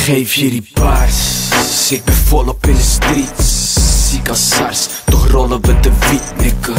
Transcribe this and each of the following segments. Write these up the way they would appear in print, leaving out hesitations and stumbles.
geef je die bars. Ik ben volop in de streets, ziek als SARS, toch rollen we de wiet, nigga.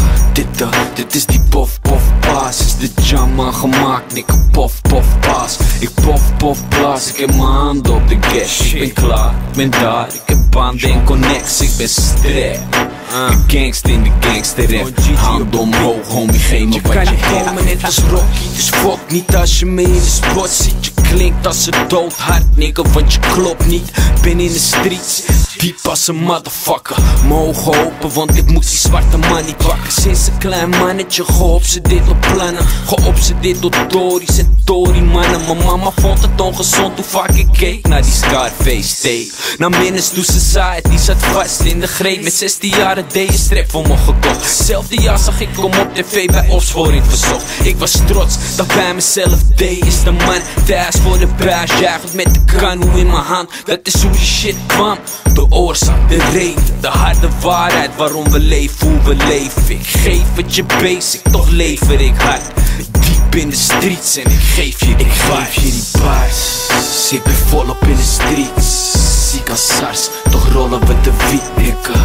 Dit is die pof pof baas, is de jam aangemaakt, nigga. Pof pof baas, ik pof blaas, ik heb mijn handen op de gas. Ik ben klaar, ik ben daar, ik heb banden en connects, ik ben strap. De gangster in de gangster rap, hand omhoog, homie, geef me wat je hebt. Je kan niet komen net als Rocky, dus fuck niet als je me in de spot ziet. Je klinkt als een doodhard, nigga, want je klopt niet. Ben in de streets, diep als een motherfucker. Mijn ogen open, want ik moet die zwarte man niet pakken. Sinds een klein mannetje, geobsedeerd op plannen. Geobsedeerd door tories en tory-mannen. Mijn mama vond het ongezond hoe vaak ik keek naar die Scarface tape. Naar Menace to Society, zat vast in de greep. Met 16 jaar deed je strep voor me gekocht. Hetzelfde jaar zag ik hem op tv bij opsporing verzocht. Ik was trots dat bij mezelf deed is de man. Thuis voor de buis, juichend met de kanoe in mijn hand. Dat is hoe die shit kwam. De oorzaak, de reden, de harde waarheid. Waarom we leven, hoe we leven. Ik geef het je basic, toch lever ik hard. Diep in de streets en ik geef je die bars. Ik ben volop in de streets, ziek als SARS, toch rollen we de wiet, nigga.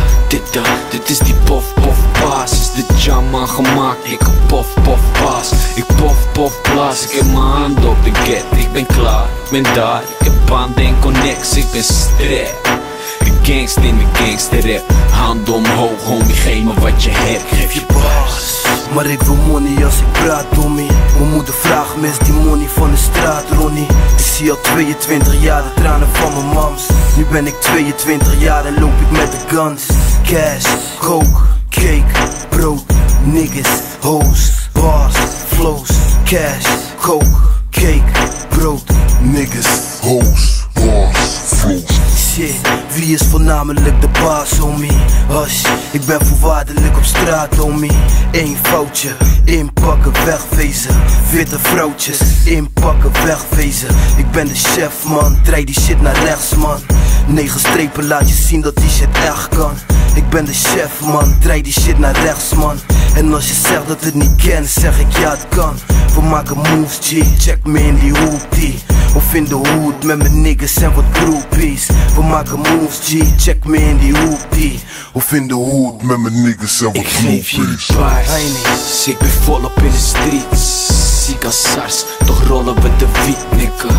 Dit is die pof baas, is de jam aangemaakt, nigga. Pof baas, ik pof blaas, ik heb mijn handen op de get. Ik ben klaar, ik ben daar, ik heb banden en connects, ik ben strap. De gangster in de gangster rap, hand omhoog, homie, geef me wat je hebt. Geef je bars. Maar ik wil money als ik praat, homie. Mijn moeder vraagt me, is die money van de straat, Ronnie? Ik zie al 22 jaar de tranen van mijn mams. Nu ben ik 22 jaar en loop ik met de guns. Cash, coke, cake, brood, niggas, hoes, bars, flows. Cash, coke, cake, brood, niggas, hoes, bars, flows. Shit, wie is voornamelijk de baas, homie? Hash, ik ben voorwaardelijk op straat, homie. Eén foutje, inpakken, wegwezen. Witte vrouwtjes, inpakken, wegwezen. Ik ben de chef, man, draai die shit naar rechts, man. 9 strepen, laat je zien dat die shit echt kan. Ik ben de chef, man, draai die shit naar rechts, man. En als je zegt dat het niet kent, zeg ik ja, het kan. We maken moves, G, check me in die hoopie. Of in de hood met mijn niggas en wat groupies. We maken moves, G, check me in die hoopie. Of in de hood met mijn niggas en wat groupies. Ik geef je die bars, ik ben volop in de streets, ziek als SARS, toch rollen we de wiet, nigga.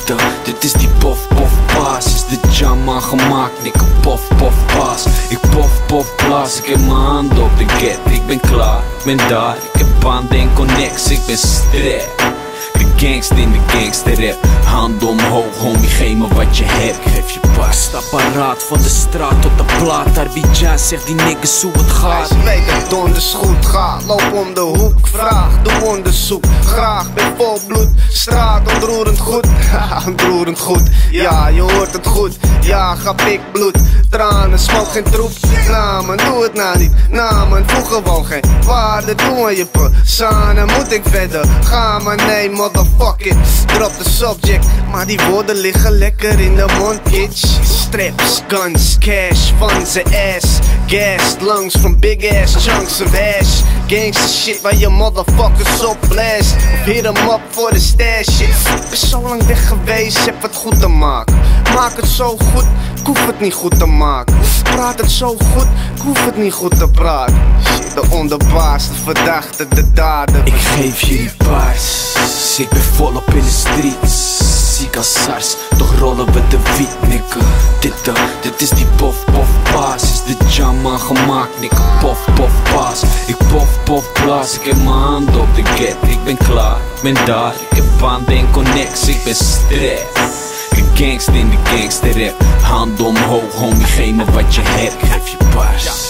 Dit is die pof baas, is de jam aangemaakt, nigga. Pof baas, ik pof blaas, ik heb mijn handen op de get. Ik ben klaar, ik ben daar, ik heb banden en connects, ik ben strap. De gangster in de gangster rap, hand omhoog, homie, geef me wat je hebt. Geef je bars. Sta paraat van de straat tot de plaat. Abidjan zegt die niggas hoe het gaat. Hij weet dat donders goed gaat, loop om de hoek, vraag, doe onderzoek. Graag, ben vol bloed, straat ontroerend goed. Haha, ontroerend goed, ja, je hoort het goed. Ja, ga pik bloed, tranen, smoke geen troep. Nou man, doe het nou niet, nou man, voeg gewoon geen waarde toe aan je samen moet ik verder. Ga maar nee, motherfuck it, drop the subject. Maar die woorden liggen lekker in de mond, bitch. Straps, guns, cash, van zijn ass. Gas, lungs from big ass chunks of hash. Gangsta shit waar je motherfuckers op blast. Of hit em up voor de stash shit. Ik ben zo lang weg geweest, heb het goed te maken. Maak het zo goed, ik hoef het niet goed te maken. Praat het zo goed, ik hoef het niet goed te praten. Shit, de onderbaas, de verdachte, de dader. Ik geef je die bars, ik ben volop in de streets, ziek als SARS, toch rollen we de wiet, nigga. Dit is die pof baas, is de jam aangemaakt, nigga. Pof baas, ik pof blaas, ik heb mijn handen op de get. Ik ben klaar, ik ben daar, ik heb banden en connects, ik ben strap. De gangster in de gangster rap, hand omhoog, homie, geef me wat je hebt. Geef je bars.